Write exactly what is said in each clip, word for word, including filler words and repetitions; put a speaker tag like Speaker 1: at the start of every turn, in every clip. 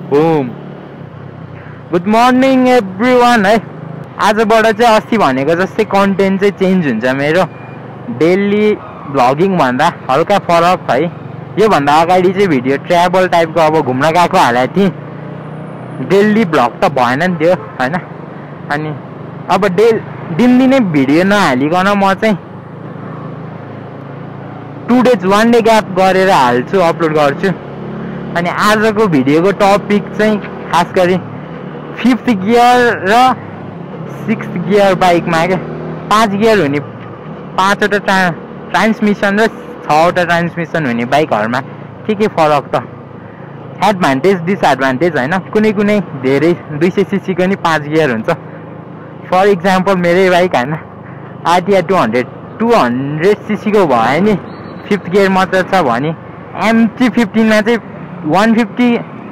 Speaker 1: Boom good morning everyone है। आजबाट चाहिँ अस्ति भनेको जस्तै कन्टेन्ट चाहिँ चेन्ज हुन्छ मेरो। डेली भ्लगिङ भन्दा हल्का फरक है। योभन्दा अगाडि चाहिँ भिडियो ट्राभल टाइपको अब घुम्न गएको हालेको थिएँ। डेली भ्लग त भएन नि त्यो होइन। अनि अब डे दिनदिनै भिडियो नहालिकन म चाहिँ two days one day gap गरेर हाल्छु, अपलोड गर्छु। अनि आजको भिडियोको टपिक चाहिँ खास गरी फिफ्थ गियर र सिक्स्थ गियर बाइकमा क्या। पाँच गियर हुने पाँचवटा ट्रा ट्रान्समिसन र छवटा ट्रान्समिसन हुने बाइकहरूमा के के फरक त, एडभान्टेज डिसएडभान्टेज होइन। कुनै कुनै धेरै दुई सय सिसीको नि पाँच गियर हुन्छ। फर इक्जाम्पल मेरै बाइक होइन RTR two hundred two hundred सिसीको भयो नि फिफ्थ गियर मात्र छ भने एमटी फिफ्टिनमा चाहिँ वान फिफ्टी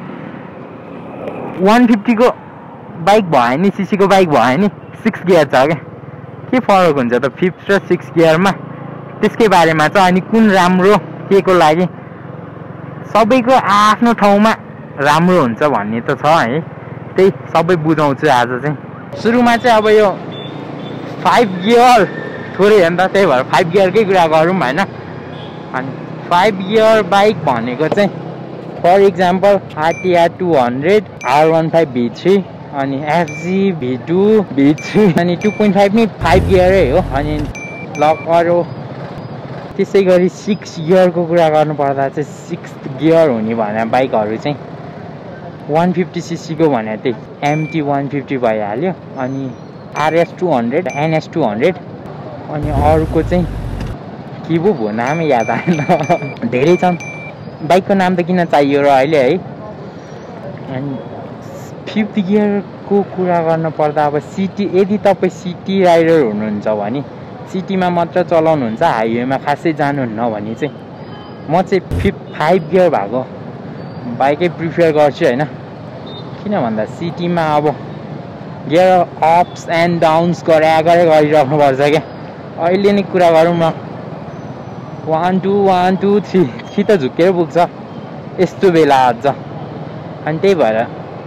Speaker 1: वान फिफ्टीको बाइक भयो नि सिसीको बाइक भयो नि सिक्स गियर छ क्या। के फरक हुन्छ त फिफ्थ र सिक्स गियरमा, त्यसकै बारेमा छ। अनि कुन राम्रो के को लागि सबैको आफ्नो ठाउँमा राम्रो हुन्छ भन्ने त छ है। त्यही सबै बुझाउँछु आज चाहिँ। सुरुमा चाहिँ अब यो फाइभ गियर थोरै हो नि त, त्यही भएर फाइभ गियरकै कुरा गरौँ होइन। अनि फाइभ गियर बाइक भनेको चाहिँ for example RTR two hundred R one five V three अनि FZ V two V three अनि टू पोइन्ट फाइभ नि फाइभ गियरै हो। अनि लकरो त्यसै गरी सिक्स गियरको कुरा गर्नुपर्दा चाहिँ सिक्स गियर हुने भने बाइकहरू चाहिँ वान फिफ्टी सिसीको भने त्यही एमटी वान फिफ्टी भइहाल्यो। अनि RS two hundred NS two hundred अनि अरूको चाहिँ के पो भयो नामै याद आएन, धेरै छन्। बाइकको नाम त किन चाहियो र अहिले है। अनि फिफ्थ गियरको कुरा गर्नु पर्दा अब सिटी यदि तपाईँ सिटी राइडर हुनुहुन्छ भने सिटीमा मात्र चलाउनुहुन्छ, हाइवेमा खासै जानुहुन्न भने चाहिँ म चाहिँ फिफ्थ फाइभ गियर भएको बाइकै प्रिफर गर्छु होइन। किन भन्दा सिटीमा अब गियर अप्स एन्ड डाउन्स गरे गरे गरिराख्नुपर्छ क्या। अहिले नै कुरा गरौँ न, one two one two three three त झुक्केर पुग्छ यस्तो बेला अझ। अनि त्यही भएर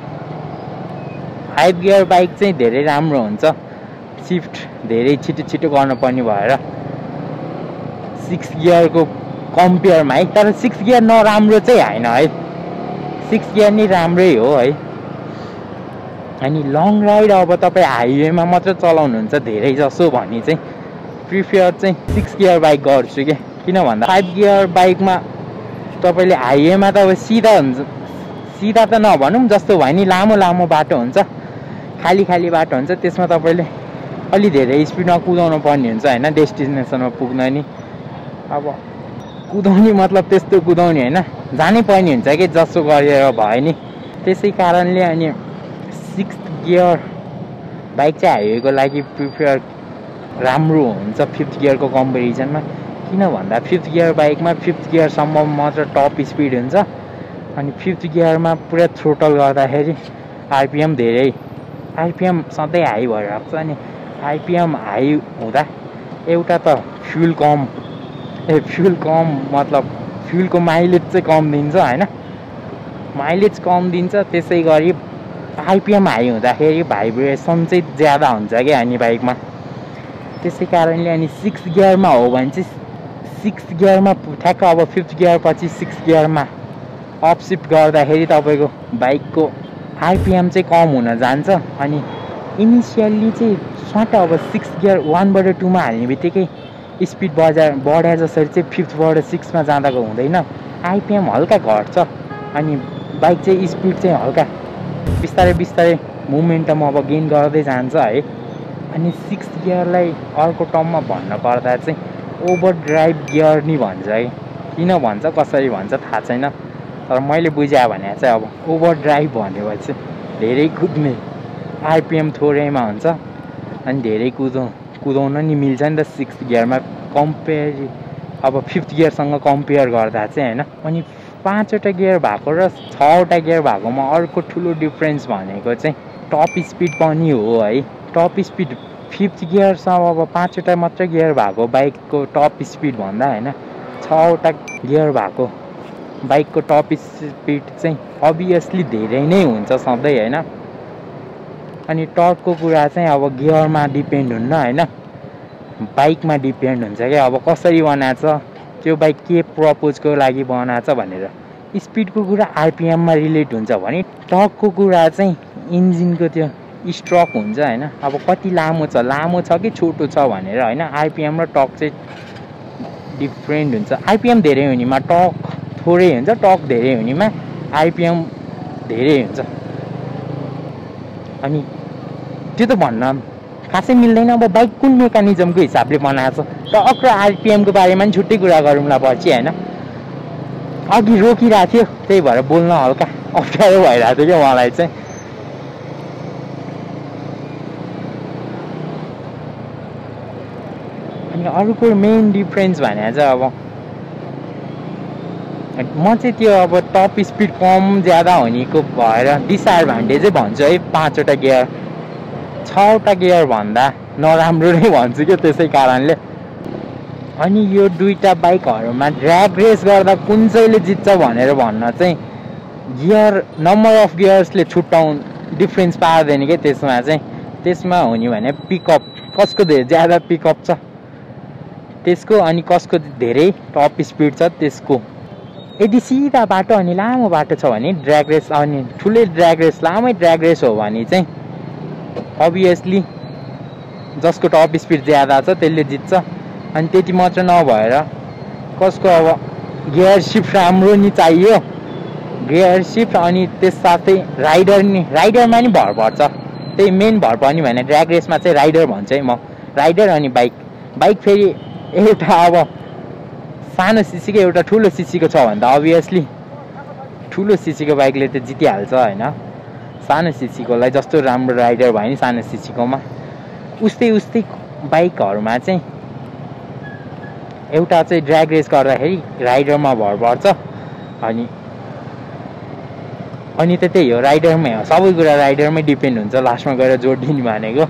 Speaker 1: फाइभ गियर बाइक चाहिँ धेरै राम्रो हुन्छ। सिफ्ट धेरै छिटो छिटो गर्नुपर्ने भएर सिक्स गियरको कम्पेयरमा है। तर सिक्स गियर नराम्रो चाहिँ होइन है, सिक्स गियर नै राम्रै हो है। अनि लङ राइड अब तपाईँ हाइवेमा मात्र चलाउनुहुन्छ धेरै जसो भने चाहिँ प्रिफर चाहिँ सिक्स गियर बाइक गर्छु क्या। किन भन्दा फाइभ गियर बाइकमा तपाईँले हाइवेमा त अब सिधा हुन्छ, सिधा त नभनौँ जस्तो भयो नि लामो लामो बाटो हुन्छ, खाली खाली बाटो हुन्छ, त्यसमा तपाईँले अलि धेरै स्पिडमा कुदाउनु पर्ने हुन्छ होइन डेस्टिनेसनमा पुग्न नि। अब कुदाउने मतलब त्यस्तो कुदाउने होइन, जानै पर्ने हुन्छ कि जसो गरेर भयो नि। त्यसै कारणले अनि सिक्स गियर बाइक चाहिँ हाइवेको लागि प्रिफर राम्रो हुन्छ फिफ्थ गियरको कम्पेरिजनमा। किन भन्दा फिफ्थ गियर बाइकमा फिफ्थ गियरसम्म मात्र टप स्पिड हुन्छ। अनि फिफ्थ गियरमा पुरा थ्रोटल गर्दाखेरि आरपिएम धेरै आरपिएम सधैँ हाई भइरहेको छ। अनि आरपिएम हाई हुँदा एउटा त फ्युल कम ए फ्युल कम मतलब फ्युलको माइलेज चाहिँ कम दिन्छ होइन, माइलेज कम दिन्छ। त्यसै गरी आरपिएम हाई हुँदाखेरि भाइब्रेसन चाहिँ ज्यादा हुन्छ क्या अनि बाइकमा। त्यसै कारणले अनि सिक्स गियरमा हो भने चाहिँ सिक्स गियरमा ठ्याक्क अब फिफ्थ गियर पछि सिक्स गियरमा अपसिफ्ट गर्दाखेरि तपाईँको बाइकको आरपिएम चाहिँ कम हुन जान्छ। अनि इनिसियल्ली चाहिँ स्वाट अब सिक्स गियर वानबाट टूमा हाल्ने बित्तिकै स्पिड बजार बढाए जसरी चाहिँ फिफ्थबाट सिक्समा जाँदाको हुँदैन, आरपिएम हल्का घट्छ। अनि बाइक चाहिँ स्पिड चाहिँ हल्का बिस्तारै बिस्तारै मोमेन्टम अब गेन गर्दै जान्छ है। अनि सिक्स गियरलाई अर्को टर्ममा भन्नु पर्दा चाहिँ ओभर ड्राइभ गियर नि भन्छ है। किन भन्छ कसरी भन्छ थाहा छैन, तर मैले बुझाएँ भने चाहिँ अब ओभर ड्राइभ भनेपछि धेरै कुद्ने, आरपिएम थोरैमा हुन्छ अनि धेरै कुदाउ कुदाउन नि मिल्छ नि त सिक्स गियरमा कम्पेयर अब फिफ्थ गियरसँग कम्पेयर गर्दा चाहिँ होइन। अनि पाँचवटा गियर भएको र छवटा गियर भएकोमा अर्को ठुलो डिफ्रेन्स भनेको चाहिँ टप स्पिड पनि हो है। टप स्पिड फिफ्थ गियरसँग अब पाँचवटा मात्र गियर भएको बाइकको टप स्पिड भन्दा होइन छवटा गियर भएको बाइकको टप स्पिड चाहिँ अभियसली धेरै नै हुन्छ सधैँ होइन। अनि टर्कको कुरा चाहिँ अब गियरमा डिपेन्ड हुन्न होइन, बाइकमा डिपेन्ड हुन्छ क्या। अब कसरी बनाएको छ त्यो बाइक के प्रपोजको लागि बनाएको छ भनेर। स्पिडको कुरा आरपिएममा रिलेट हुन्छ भने टर्कको कुरा चाहिँ इन्जिनको त्यो स्ट्रोक हुन्छ होइन। अब कति लामो छ लामो छ कि छोटो छ भनेर होइन, आरपिएम र टर्क चाहिँ डिफ्रेन्ट हुन्छ। आरपिएम धेरै हुनेमा टर्क थोरै हुन्छ, टर्क धेरै हुनेमा आरपिएम धेरै हुन्छ। अनि त्यो त भन्न खासै मिल्दैन। अब बाइक कुन मेकानिजमको हिसाबले बनाएको छ, टर्क र आरपिएमको बारेमा पनि छुट्टै कुरा गरौँला पछि होइन। अघि रोकिरहेको थियो त्यही भएर बोल्न हल्का अप्ठ्यारो भइरहेको थियो क्या मलाई चाहिँ। अनि अरूको मेन डिफ्रेन्स भने चाहिँ अब म चाहिँ त्यो अब टप स्पिड कम ज्यादा हुनेको भएर डिसएडभान्टेजै भन्छु है। पाँचवटा गियर छवटा गियर भन्दा नराम्रो नै भन्छु क्या त्यसै कारणले। अनि यो दुईवटा बाइकहरूमा ड्र्याग रेस गर्दा कुन चाहिँले जित्छ भनेर भन्न चाहिँ गियर नम्बर अफ गियर्सले छुट्याउनु डिफ्रेन्स पार्दैन क्या त्यसमा चाहिँ। त्यसमा हुने भने पिकअप, कसको धेरै ज्यादा पिकअप छ त्यसको, अनि कसको धेरै टप स्पिड छ त्यसको। यदि सिधा बाटो अनि लामो बाटो छ भने ड्र्याग रेस, अनि ठुलै ड्र्याग रेस लामै ड्र्याग रेस हो भने चाहिँ अभियसली जसको टप स्पिड ज्यादा छ त्यसले जित्छ। अनि त्यति मात्र नभएर कसको अब गियर सिफ्ट राम्रो नि चाहियो, गियर सिफ्ट अनि त्यस साथै राइडर नि, राइडरमा नि भर पर्छ। त्यही मेन भर पर्ने भने ड्र्याग रेसमा चाहिँ राइडर भन्छ है म। राइडर अनि बाइक, बाइक फेरि एउटा अब सानो सिसीको एउटा ठुलो सिसीको छ भने त अभियसली ठुलो सिसीको बाइकले त जितिहाल्छ होइन। सानो सिसीकोलाई जस्तो राम्रो राइडर भयो नि सानो सिसीकोमा, उस्तै उस्तै बाइकहरूमा चाहिँ एउटा चाहिँ ड्र्याग रेस गर्दाखेरि राइडरमा भर पर्छ। अनि अनि त त्यही हो, राइडरमै हो सबै कुरा, राइडरमै डिपेन्ड हुन्छ लास्टमा गएर जोडिदिने भनेको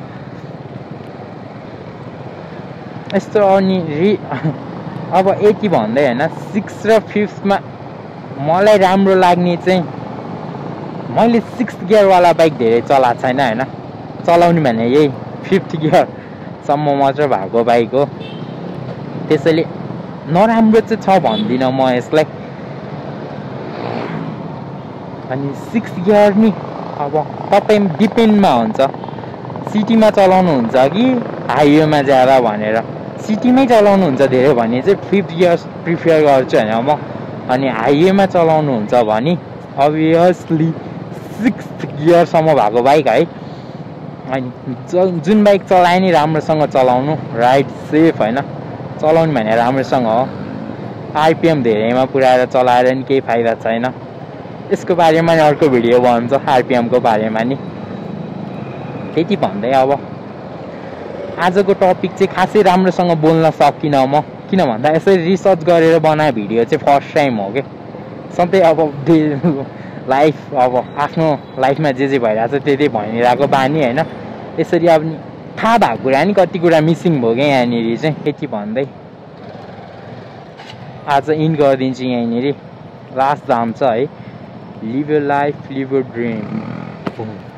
Speaker 1: यस्तो। अनि रि अब यति भन्दै होइन, सिक्स र फिफ्थमा मलाई राम्रो लाग्ने चाहिँ मैले सिक्स गियरवाला बाइक धेरै चलाएको छैन होइन। चलाउने भने यही फिफ्थ गियरसम्म मात्र भएको बाइक हो। त्यसैले नराम्रो चाहिँ छ भन्दिनँ म यसलाई। अनि सिक्स गियर नि अब तपाईँ डिपेन्डमा हुन्छ, सिटीमा चलाउनुहुन्छ कि हाइवेमा ज्यादा भनेर। सिटीमै चलाउनुहुन्छ धेरै भने चाहिँ फिफ्थ गियर प्रिफर गर्छु होइन म। अनि हाइवेमा चलाउनुहुन्छ भने अभियसली सिक्स गियरसम्म भएको बाइक है। अनि जुन बाइक चलाए नि राम्रोसँग चलाउनु, राइड सेफ होइन, चलाउनु भने राम्रोसँग हो। आरपिएम धेरैमा पुऱ्याएर चलाएर नि केही फाइदा छैन। यसको बारेमा नि अर्को भिडियो भन्छ आरपिएमको बारेमा नि। त्यति भन्दै अब आजको टपिक चाहिँ खासै राम्रोसँग बोल्न सकिनँ म, किन भन्दा यसरी रिसर्च गरेर बनाए भिडियो चाहिँ फर्स्ट टाइम हो कि। सधैँ अब लाइफ अब आफ्नो लाइफमा जे जे भइरहेको छ त्यही भनिरहेको बानी होइन। यसरी अब थाहा भएको कुरा नि कति कुरा मिसिङ भयो क्या यहाँनिर चाहिँ। यति भन्दै आज इन गरिदिन्छु यहीँनिर, लास्ट दाम छ है। Live your life, live your dream.